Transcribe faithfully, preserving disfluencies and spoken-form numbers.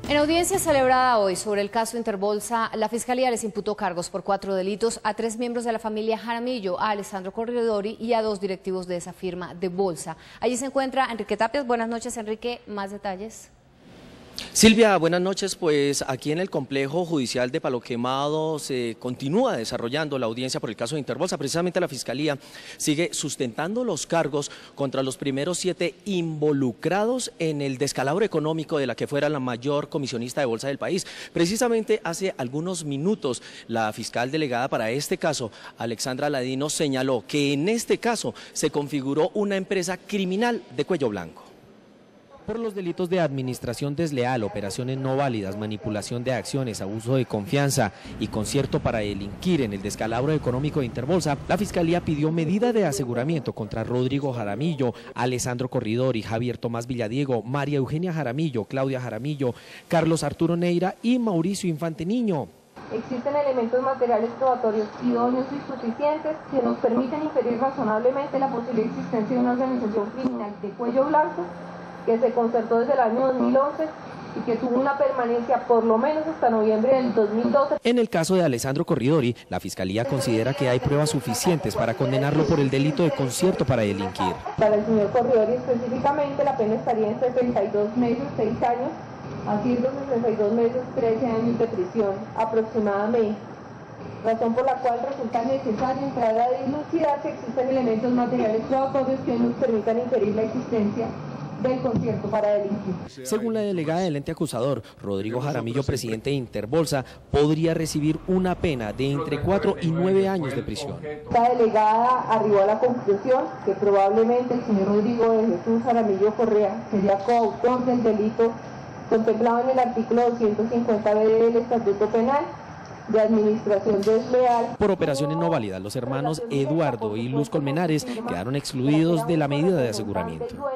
En audiencia celebrada hoy sobre el caso Interbolsa, la Fiscalía les imputó cargos por cuatro delitos a tres miembros de la familia Jaramillo, a Alessandro Corridori y a dos directivos de esa firma de bolsa. Allí se encuentra Enrique Tapias. Buenas noches, Enrique. ¿Más detalles? Silvia, buenas noches. Pues aquí en el complejo judicial de Palo Quemado se continúa desarrollando la audiencia por el caso de Interbolsa. Precisamente la Fiscalía sigue sustentando los cargos contra los primeros siete involucrados en el descalabro económico de la que fuera la mayor comisionista de bolsa del país. Precisamente hace algunos minutos la fiscal delegada para este caso, Alexandra Ladino, señaló que en este caso se configuró una empresa criminal de cuello blanco. Por los delitos de administración desleal, operaciones no válidas, manipulación de acciones, abuso de confianza y concierto para delinquir en el descalabro económico de Interbolsa, la Fiscalía pidió medida de aseguramiento contra Rodrigo Jaramillo, Alessandro Corridori, Javier Tomás Villadiego, María Eugenia Jaramillo, Claudia Jaramillo, Carlos Arturo Neira y Mauricio Infante Niño. Existen elementos materiales probatorios idóneos y suficientes que nos permiten inferir razonablemente la posible existencia de una organización criminal de cuello blanco que se concertó desde el año dos mil once y que tuvo una permanencia por lo menos hasta noviembre del dos mil doce. En el caso de Alessandro Corridori, la Fiscalía considera que hay pruebas suficientes para condenarlo por el delito de concierto para delinquir. Para el señor Corridori específicamente la pena estaría en sesenta y dos meses, seis años, haciendo sesenta y dos meses, trece años de prisión aproximadamente. Razón por la cual resulta necesario entrar a dilucidar si existen elementos materiales probatorios que nos permitan inferir la existencia del concierto para delinquir. Según la delegada del ente acusador, Rodrigo Jaramillo, presidente de Interbolsa, podría recibir una pena de entre cuatro y nueve años de prisión. Esta delegada arribó a la conclusión que probablemente el señor Rodrigo de Jesús Jaramillo Correa sería coautor del delito contemplado en el artículo doscientos cincuenta B del Estatuto Penal de administración desleal. Por operaciones no válidas, los hermanos Eduardo y Luz Colmenares quedaron excluidos de la medida de aseguramiento.